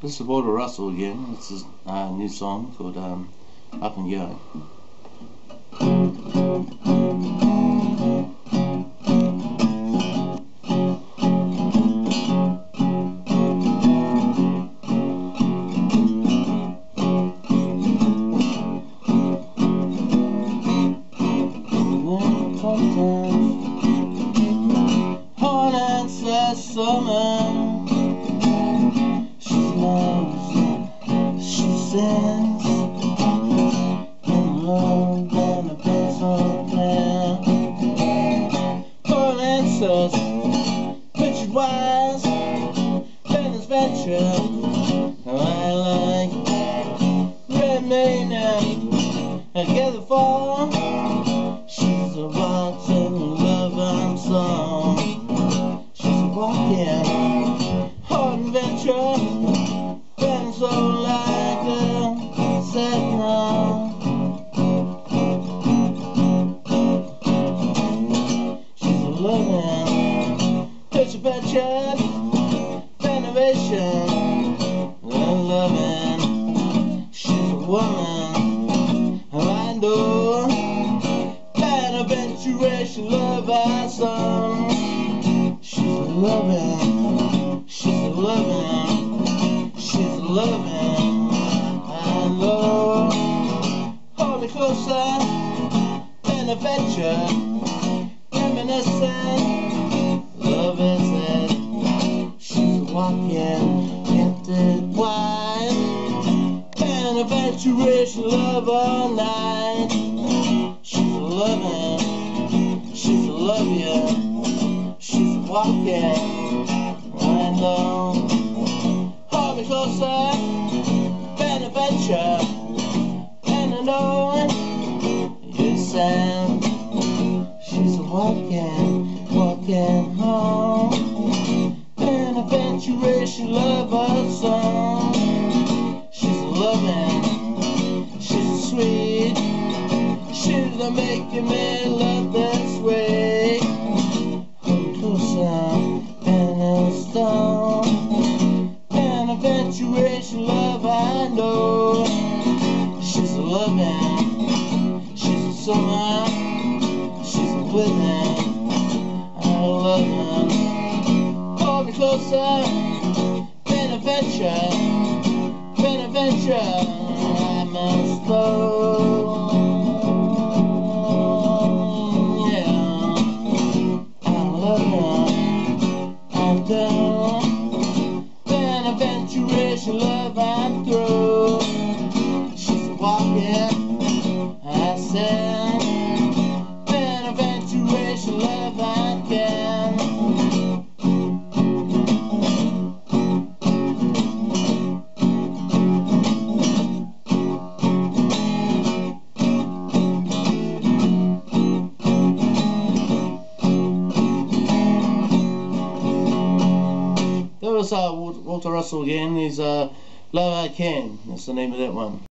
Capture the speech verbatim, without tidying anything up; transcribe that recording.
This is Walter Russell again. This is a new song called um, Up and Go. Hard as last summer, she loves, she sings, and love and a pencil plan. Hard answers, pictured wise, then his venture. I like red mania, together fall. She's a walking love song. She's a walking hard adventure, and so like a second round. She's a loving picture picture, renovation, and loving. She's a woman I know. Adventuration, love our song. She's a loving, she's a loving, she's a loving. I know. Hold me closer, an adventure, reminiscent. Love is it. She's a walking empty wine, an adventuration, love all night. She's a loving, she's a love you, she's a walking, I know. Hold me closer, an adventure, and I know you sound. She's a walking, walking home, an adventuration, love a song. She's a loving, she's a sweet. She's a making me love this way. Hold closer, and a stone, an adventuration, love I know. She's a loving, she's a summer, she's a living, I love her. Hold me closer, an adventure, an adventure, I must go. An adventuration, love I'm through. She's a walking, I said. An adventuration, love I can. That was uh, Walter Russell again. He's uh, Love I Can. That's the name of that one.